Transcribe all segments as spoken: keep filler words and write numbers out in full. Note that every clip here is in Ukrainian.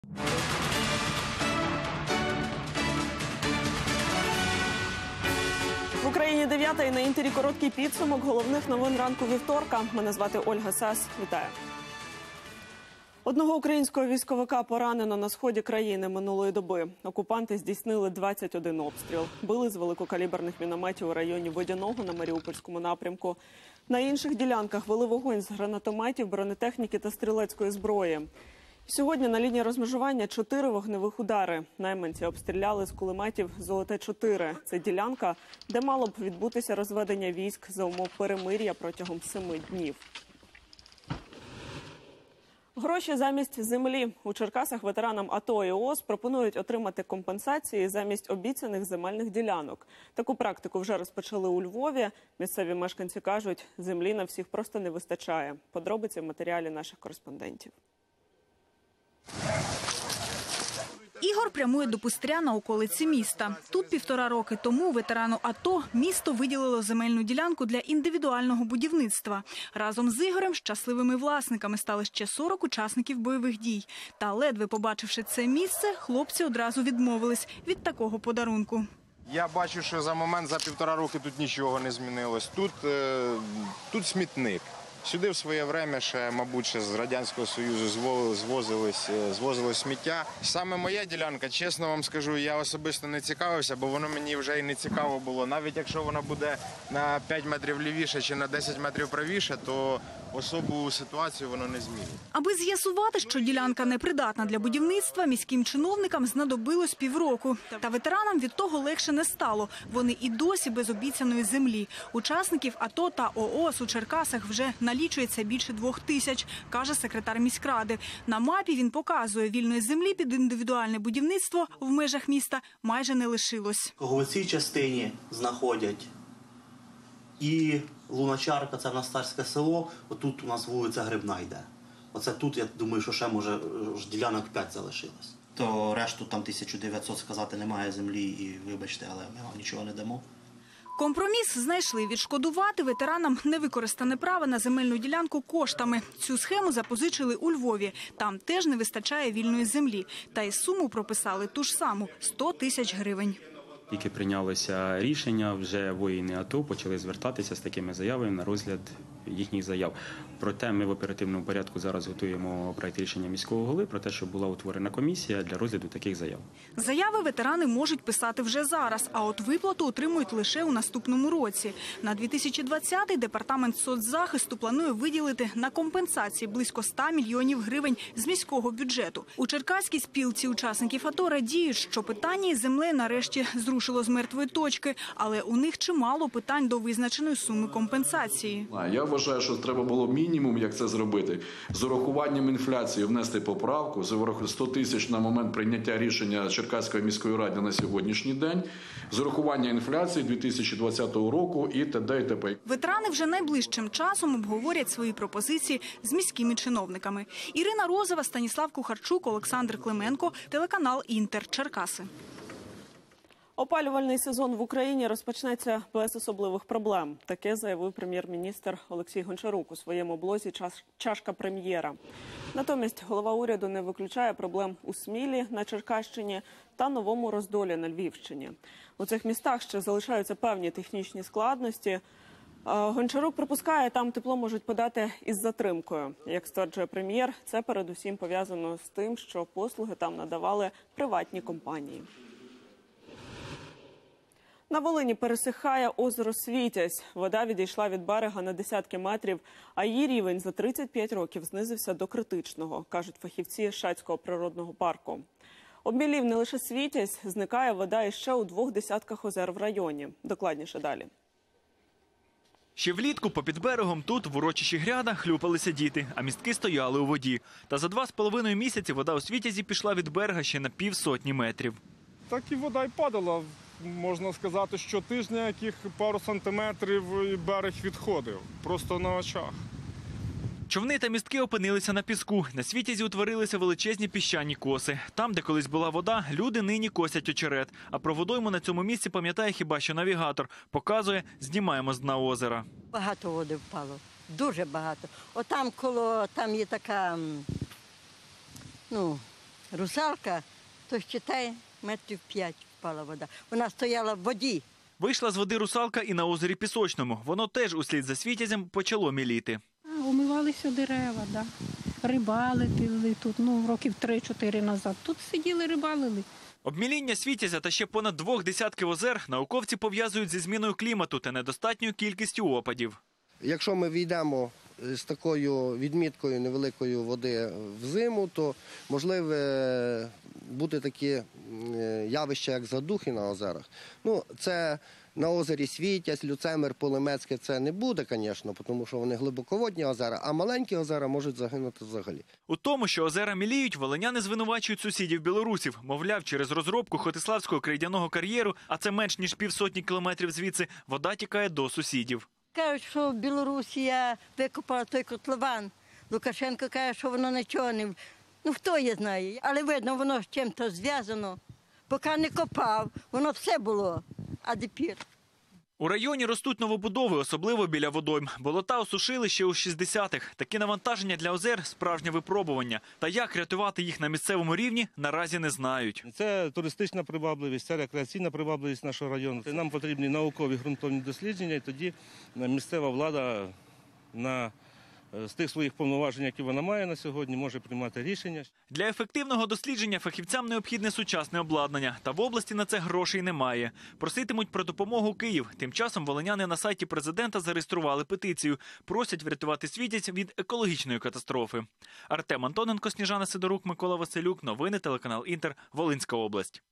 В Україні дев'ята і на Інтері короткий підсумок головних новин ранку вівторка. Мене звати Ольга Сас. Вітаю. Одного українського військовика поранено на сході країни минулої доби. Окупанти здійснили двадцять один обстріл. Били з великокаліберних мінометів у районі Водяного на Маріупольському напрямку. На інших ділянках вели вогонь з гранатометів, бронетехніки та стрілецької зброї. Сьогодні на лінії розмежування чотири вогневих удари. Найманці обстріляли з кулеметів «Золоте чотири». Це ділянка, де мало б відбутися розведення військ за умов перемир'я протягом семи днів. Гроші замість землі. У Черкасах ветеранам АТО і ООС пропонують отримати компенсації замість обіцяних земельних ділянок. Таку практику вже розпочали у Львові. Місцеві мешканці кажуть, землі на всіх просто не вистачає. Подробиці в матеріалі наших кореспондентів. Ігор прямує до пустиря на околиці міста. Тут півтора роки тому ветерану АТО місто виділило земельну ділянку для індивідуального будівництва. Разом з Ігорем щасливими власниками стали ще сорок учасників бойових дій. Та ледве побачивши це місце, хлопці одразу відмовились від такого подарунку. Я бачу, що за момент, за півтора роки тут нічого не змінилось. Тут, е, тут смітник. Сюди в своє время ще, мабуть, ще з Радянського Союзу звозились, звозили сміття. Саме моя ділянка, чесно вам скажу, я особисто не цікавився, бо воно мені вже і не цікаво було. Навіть якщо вона буде на п'ять метрів лівіше чи на десять метрів правіше, то особу ситуацію воно не змінить. Аби з'ясувати, що ділянка непридатна для будівництва, міським чиновникам знадобилось півроку. Та ветеранам від того легше не стало. Вони і досі без обіцяної землі. Учасників АТО та ООС у Черкасах вже налічується більше двох тисяч, каже секретар міськради. На мапі він показує, вільної землі під індивідуальне будівництво в межах міста майже не лишилось. У цій частині знаходять і Луначарка, це Настарське село, отут у нас вулиця Грибна йде. Оце тут, я думаю, що ще, може, ділянок п'ять залишилось. То решту там тисяча дев'ятсот сказати немає землі і вибачте, але ми вам нічого не дамо. Компроміс знайшли – відшкодувати ветеранам невикористане право на земельну ділянку коштами. Цю схему запозичили у Львові. Там теж не вистачає вільної землі. Та й суму прописали ту ж саму – сто тисяч гривень. Тільки прийнялося рішення, вже воїни АТО почали звертатися з такими заявами на розгляд їхніх заяв. Проте ми в оперативному порядку зараз готуємо проект рішення міського голови про те, щоб була утворена комісія для розгляду таких заяв. Заяви ветерани можуть писати вже зараз, а от виплату отримують лише у наступному році. На дві тисячі двадцятий департамент соцзахисту планує виділити на компенсації близько ста мільйонів гривень з міського бюджету. У Черкаській спілці учасників АТО радіють, що питання із землею нарешті зрушило з мертвої точки, але у них чимало питань до визначеної суми компенсації. Я вважаю, що треба було мінімум, як це зробити, з урахуванням інфляції внести поправку, з урахуванням сто тисяч на момент прийняття рішення Черкаської міської ради на сьогоднішній день, з урахуванням інфляції дві тисячі двадцятого року і т.д. і т.п. Ветерани вже найближчим часом обговорять свої пропозиції з міськими чиновниками. Ірина Розова, Станіслав Кухарчук, Олександр Клименко, телеканал «Інтер», Черкаси. Опалювальний сезон в Україні розпочнеться без особливих проблем. Таке заявив прем'єр-міністр Олексій Гончарук у своєму блозі «Чашка прем'єра». Натомість голова уряду не виключає проблем у Смілі на Черкащині та Новому Роздолі на Львівщині. У цих містах ще залишаються певні технічні складності. Гончарук припускає, там тепло можуть подати із затримкою. Як стверджує прем'єр, це передусім пов'язано з тим, що послуги там надавали приватні компанії. На Волині пересихає озеро Світязь. Вода відійшла від берега на десятки метрів, а її рівень за тридцять п'ять років знизився до критичного, кажуть фахівці Шацького природного парку. Обмілів не лише Світязь, зникає вода іще у двох десятках озер в районі. Докладніше далі. Ще влітку попід берегом тут, в урочищі Гряда, хлюпалися діти, а містки стояли у воді. Та за два з половиною місяці вода у Світязі пішла від берега ще на півсотні метрів. Так і вода й падала. Можна сказати, що тижня, яких пару сантиметрів берег відходив. Просто на очах. Човни та містки опинилися на піску. На Світязі утворилися величезні піщані коси. Там, де колись була вода, люди нині косять очерет. А про водойму на цьому місці пам'ятає хіба що навігатор. Показує, знімаємо з дна озера. Багато води впало. Дуже багато. Отам коло, там є така, ну, Русалка, то считай, метрів п'ять впала вода. Вона стояла в воді. Вийшла з води русалка і на озері Пісочному. Воно теж услід за Світязем почало міліти. Умивалися дерева, да. Рибалили тут, ну, років три-чотири назад. Тут сиділи, рибалили. Обміління Світязя та ще понад двох десятків озер науковці пов'язують зі зміною клімату та недостатньою кількістю опадів. Якщо ми війдемо з такою відміткою невеликої води в зиму, то можливе бути такі явища, як задухи на озерах. Ну, це на озері Світязь, Люцемир, Полемецьке це не буде, звісно, тому що вони глибоководні озера, а маленькі озера можуть загинути взагалі. У тому, що озера міліють, волиняни звинувачують сусідів-білорусів. Мовляв, через розробку Хотиславського крейдяного кар'єру, а це менш ніж півсотні кілометрів звідси, вода тікає до сусідів. Кажуть, що Білорусія викопала той котлован. Лукашенко каже, що воно нічого не... Ну, хто її знає. Але видно, воно з чим-то зв'язано. Поки не копав, воно все було. А тепер... У районі ростуть новобудови, особливо біля водойм. Болота осушили ще у шістдесятих. Такі навантаження для озер – справжнє випробування. Та як рятувати їх на місцевому рівні, наразі не знають. Це туристична привабливість, це рекреаційна привабливість нашого району. Нам потрібні наукові ґрунтовні дослідження, і тоді місцева влада на... з тих своїх повноважень, які вона має на сьогодні, може приймати рішення. Для ефективного дослідження фахівцям необхідне сучасне обладнання. Та в області на це грошей немає. Проситимуть про допомогу Київ. Тим часом волиняни на сайті президента зареєстрували петицію. Просять врятувати Світязь від екологічної катастрофи. Артем Антоненко, Сніжана Сидорук, Микола Василюк. Новини, телеканал Інтер. Волинська область.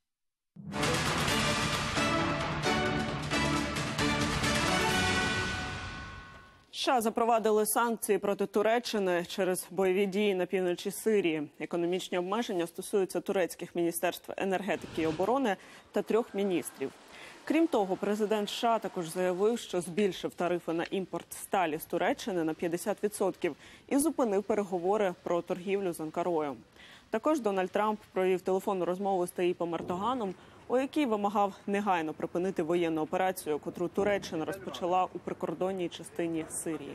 США запровадили санкції проти Туреччини через бойові дії на півночі Сирії. Економічні обмеження стосуються турецьких міністерств енергетики і оборони та трьох міністрів. Крім того, президент США також заявив, що збільшив тарифи на імпорт сталі з Туреччини на п'ятдесят відсотків і зупинив переговори про торгівлю з Анкарою. Також Дональд Трамп провів телефонну розмову з Таїпом Ердоганом, у якій вимагав негайно припинити воєнну операцію, котру Туреччина розпочала у прикордонній частині Сирії.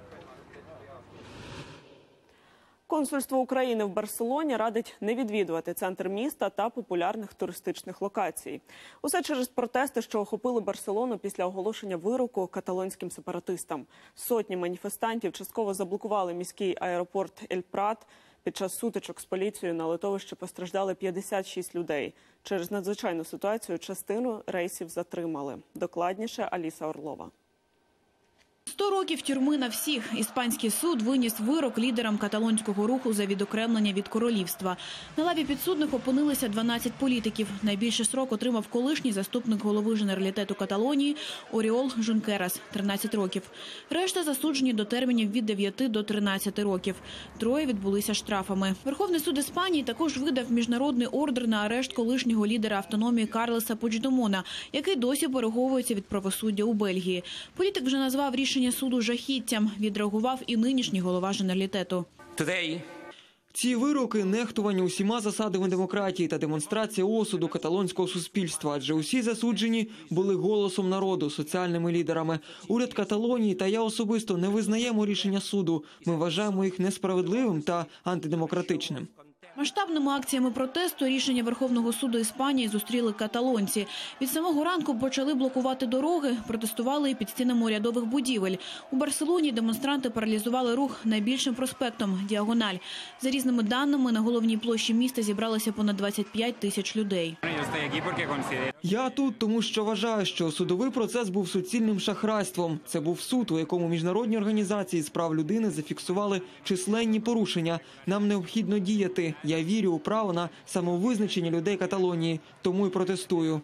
Консульство України в Барселоні радить не відвідувати центр міста та популярних туристичних локацій. Усе через протести, що охопили Барселону після оголошення вироку каталонським сепаратистам. Сотні маніфестантів частково заблокували міський аеропорт Ель-Прат. Під час сутичок з поліцією на литовищі постраждали п'ятдесят шість людей. Через надзвичайну ситуацію частину рейсів затримали. Докладніше Аліса Орлова. Сто років тюрми на всіх. Іспанський суд виніс вирок лідерам каталонського руху за відокремлення від королівства. На лаві підсудних опинилися дванадцять політиків. Найбільший срок отримав колишній заступник голови Женералітету Каталонії Оріол Жункерас – тринадцять років. Решта засуджені до термінів від дев'яти до тринадцяти років. Троє відбулися штрафами. Верховний суд Іспанії також видав міжнародний ордер на арешт колишнього лідера автономії Карлеса Пучдемона, який досі переховується від правосуддя у Бельгії. Політик вже назвав рішення суду жахіттям. Відреагував і нинішній голова Женералітету. Ці вироки – нехтування усіма засадами демократії та демонстрація осуду каталонського суспільства, адже усі засуджені були голосом народу, соціальними лідерами. Уряд Каталонії та я особисто не визнаємо рішення суду. Ми вважаємо їх несправедливим та антидемократичним. Масштабними акціями протесту рішення Верховного суду Іспанії зустріли каталонці. Від самого ранку почали блокувати дороги, протестували і під стінами урядових будівель. У Барселоні демонстранти паралізували рух найбільшим проспектом – Діагональ. За різними даними, на головній площі міста зібралося понад двадцять п'ять тисяч людей. Я тут, тому що вважаю, що судовий процес був суцільним шахрайством. Це був суд, у якому міжнародні організації з прав людини зафіксували численні порушення. Нам необхідно діяти. Я вірю у право на самовизначення людей Каталонії, тому і протестую.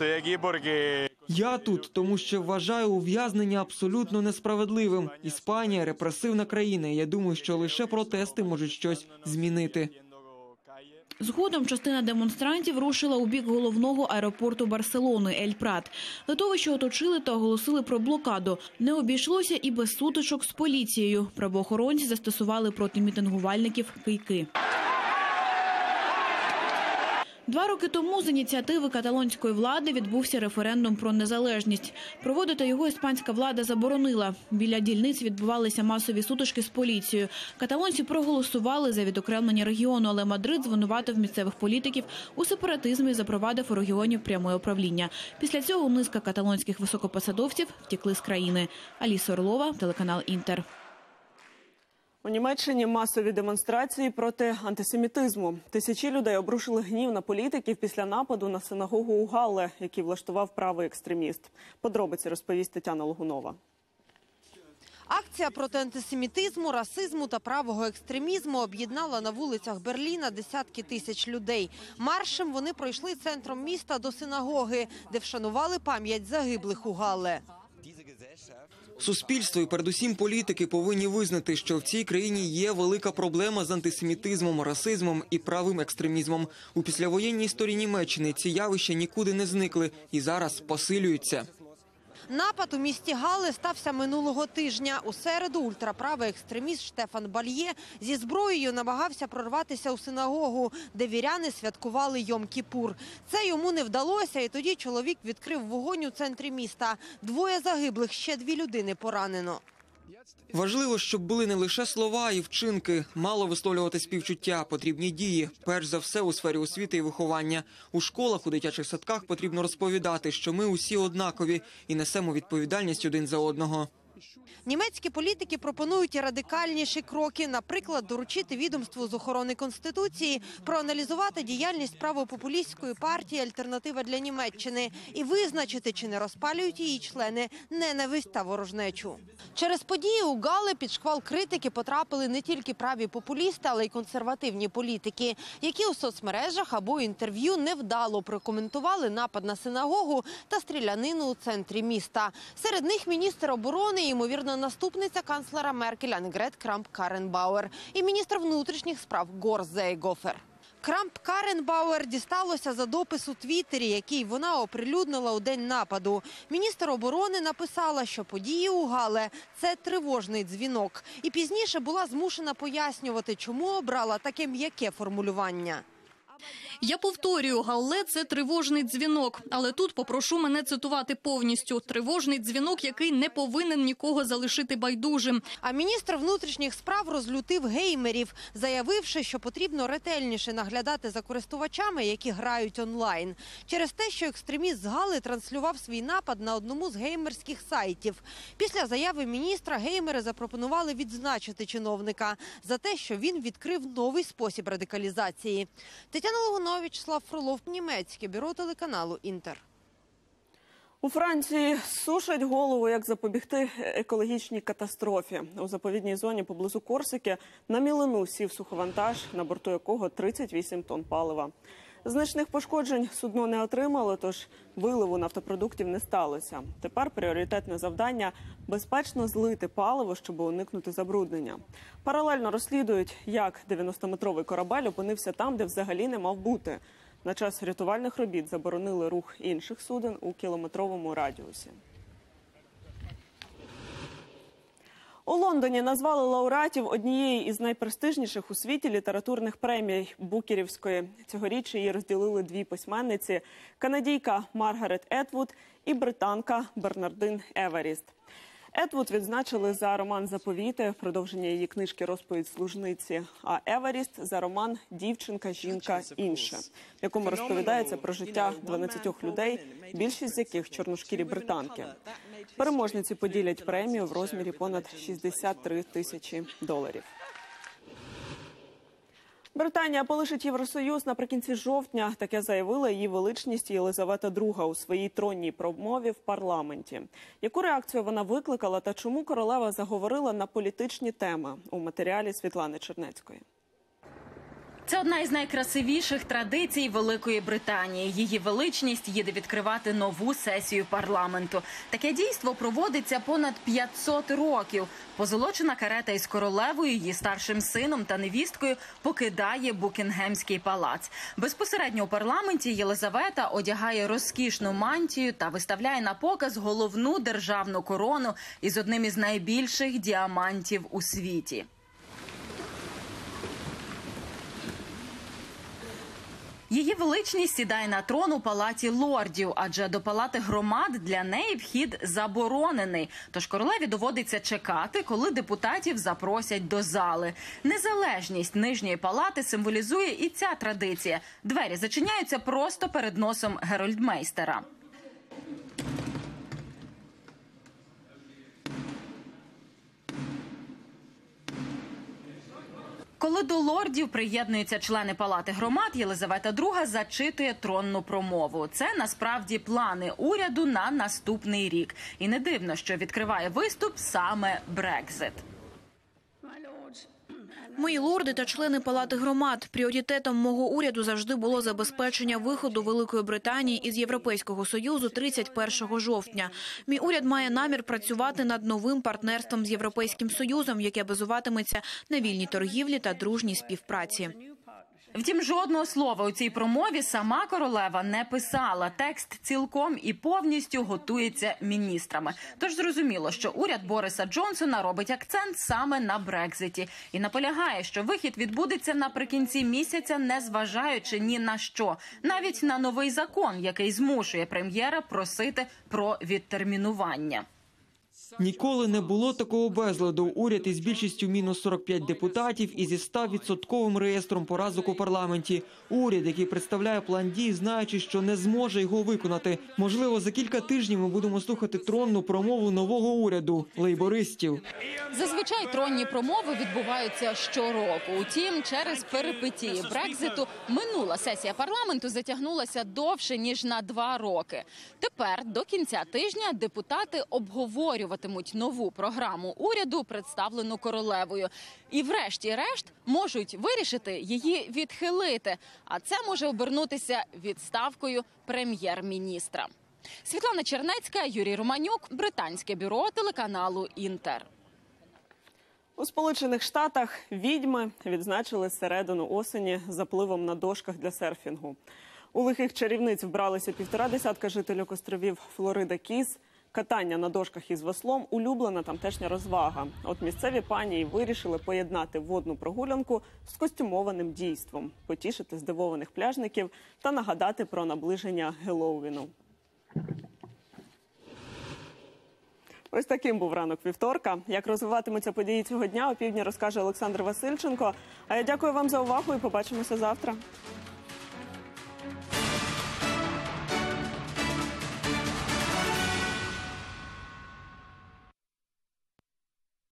Я тут, тому що вважаю ув'язнення абсолютно несправедливим. Іспанія – репресивна країна, і я думаю, що лише протести можуть щось змінити. Згодом частина демонстрантів рушила у бік головного аеропорту Барселони – Ель-Прат. Литовище оточили та оголосили про блокаду. Не обійшлося і без сутичок з поліцією. Правоохоронці застосували проти мітингувальників кийки. Два роки тому з ініціативи каталонської влади відбувся референдум про незалежність. Проводити його іспанська влада заборонила. Біля дільниць відбувалися масові сутички з поліцією. Каталонці проголосували за відокремлення регіону, але Мадрид звинуватив місцевих політиків у сепаратизмі і запровадив у регіоні пряме управління. Після цього низка каталонських високопосадовців втекли з країни. Аліса Орлова, телеканал «Інтер». У Німеччині масові демонстрації проти антисемітизму. Тисячі людей обрушили гнів на політиків після нападу на синагогу у Галле, який влаштував правий екстреміст. Подробиці розповість Тетяна Логунова. Акція проти антисемітизму, расизму та правого екстремізму об'єднала на вулицях Берліна десятки тисяч людей. Маршем вони пройшли центром міста до синагоги, де вшанували пам'ять загиблих у Галле. Суспільство і передусім політики повинні визнати, що в цій країні є велика проблема з антисемітизмом, расизмом і правим екстремізмом. У післявоєнній історії Німеччини ці явища нікуди не зникли і зараз посилюються. Напад у місті Галле стався минулого тижня. У середу ультраправий екстреміст Штефан Бальє зі зброєю намагався прорватися у синагогу, де віряни святкували Йом-Кіпур. Це йому не вдалося, і тоді чоловік відкрив вогонь у центрі міста. Двоє загиблих, ще дві людини поранено. Важливо, щоб були не лише слова і вчинки. Мало висловлювати співчуття, потрібні дії. Перш за все у сфері освіти і виховання. У школах, у дитячих садках потрібно розповідати, що ми усі однакові і несемо відповідальність один за одного. Німецькі політики пропонують і радикальніші кроки, наприклад, доручити відомству з охорони Конституції проаналізувати діяльність правопопулістської партії «Альтернатива для Німеччини» і визначити, чи не розпалюють її члени ненависть та ворожнечу. Через події у Галле під шквал критики потрапили не тільки праві популісти, але й консервативні політики, які у соцмережах або інтерв'ю невдало прокоментували напад на синагогу та стрілянину у центрі міста. Серед них міністр оборони і, ймовірно, наступниця канцлера Меркель Аннегрет Крамп-Карренбауер і міністр внутрішніх справ Горст Зейгофер. Крамп-Карренбауер дісталося за допис у Твіттері, який вона оприлюднила у день нападу. Міністр оборони написала, що події у Галле – це тривожний дзвінок. І пізніше була змушена пояснювати, чому обрала таке м'яке формулювання. Я повторюю, Галле – це тривожний дзвінок. Але тут попрошу мене цитувати повністю. Тривожний дзвінок, який не повинен нікого залишити байдужим. А міністр внутрішніх справ розлютив геймерів, заявивши, що потрібно ретельніше наглядати за користувачами, які грають онлайн. Через те, що екстреміст з Галли транслював свій напад на одному з геймерських сайтів. Після заяви міністра геймери запропонували відзначити чиновника за те, що він відкрив новий спосіб радикалізації. Тетяна Логунова, Вячеслав Фролов, німецьке бюро телеканалу «Інтер». У Франції сушать голову, як запобігти екологічній катастрофі. У заповідній зоні поблизу Корсики на мілину сів суховантаж, на борту якого тридцять вісім тонн палива. Значних пошкоджень судно не отримало, тож виливу нафтопродуктів не сталося. Тепер пріоритетне завдання – безпечно злити паливо, щоб уникнути забруднення. Паралельно розслідують, як дев'яностометровий корабель опинився там, де взагалі не мав бути. На час рятувальних робіт заборонили рух інших суден у кілометровому радіусі. У Лондоні назвали лауреатів однієї із найпрестижніших у світі літературних премій – Букерівської. Цьогоріч її розділили дві письменниці – канадійка Маргарет Етвуд і британка Бернардин Еверіст. Етвуд відзначили за роман «Заповіти», продовження її книжки «Розповідь служниці», а Еверіст – за роман «Дівчинка, жінка, інше», в якому розповідається про життя дванадцятьох людей, більшість з яких – чорношкірі британки. Переможниці поділять премію в розмірі понад шістдесят три тисячі доларів. Британія полишить Євросоюз наприкінці жовтня. Таке заявила її величність Єлизавета друга у своїй тронній промові в парламенті. Яку реакцію вона викликала та чому королева заговорила на політичні теми – у матеріалі Світлани Чернецької. Це одна із найкрасивіших традицій Великої Британії. Її величність їде відкривати нову сесію парламенту. Таке дійство проводиться понад п'ятсот років. Позолочена карета із королевою, її старшим сином та невісткою покидає Букінгемський палац. Безпосередньо у парламенті Єлизавета одягає розкішну мантію та виставляє на показ головну державну корону із одним із найбільших діамантів у світі. Її величність сідає на трон у палаті лордів, адже до палати громад для неї вхід заборонений. Тож королеві доводиться чекати, коли депутатів запросять до зали. Незалежність нижньої палати символізує і ця традиція. Двері зачиняються просто перед носом герольдмейстера. Коли до лордів приєднуються члени палати громад, Єлизавета друга зачитує тронну промову. Це насправді плани уряду на наступний рік. І не дивно, що відкриває виступ саме Брекзит. Мої лорди та члени палати громад, пріоритетом мого уряду завжди було забезпечення виходу Великої Британії із Європейського Союзу тридцять першого жовтня. Мій уряд має намір працювати над новим партнерством з Європейським Союзом, яке базуватиметься на вільній торгівлі та дружній співпраці. Втім, жодного слова у цій промові сама королева не писала. Текст цілком і повністю готується міністрами. Тож зрозуміло, що уряд Бориса Джонсона робить акцент саме на Брекзиті. І наполягає, що вихід відбудеться наприкінці місяця, не зважаючи ні на що. Навіть на новий закон, який змушує прем'єра просити про відтермінування. Ніколи не було такого безладу. Уряд із більшістю мінус сорок п'ять депутатів і зі ста відсотковим реєстром поразок у парламенті. Уряд, який представляє план дій, знаючи, що не зможе його виконати. Можливо, за кілька тижнів ми будемо слухати тронну промову нового уряду – лейбористів. Зазвичай тронні промови відбуваються щороку. Утім, через перипетії Брекзиту минула сесія парламенту затягнулася довше, ніж на два роки. Тепер, до кінця тижня, депутати обговорюватимуть нову програму уряду, представлену королевою. І врешті-решт можуть вирішити її відхилити. А це може обернутися відставкою прем'єр-міністра. Світлана Чернецька, Юрій Романюк, британське бюро телеканалу «Інтер». У Сполучених Штатах відьми відзначили середину осені запливом на дошках для серфінгу. У лихих чарівниць вбралися півтора десятка жителів островів Флорида-Кіз. Катання на дошках із веслом – улюблена тамтешня розвага. От місцеві пані вирішили поєднати водну прогулянку з костюмованим дійством, потішити здивованих пляжників та нагадати про наближення Геловіну. Ось таким був ранок вівторка. Як розвиватимуться події цього дня, опівдні розкаже Олександр Васильченко. А я дякую вам за увагу і побачимося завтра.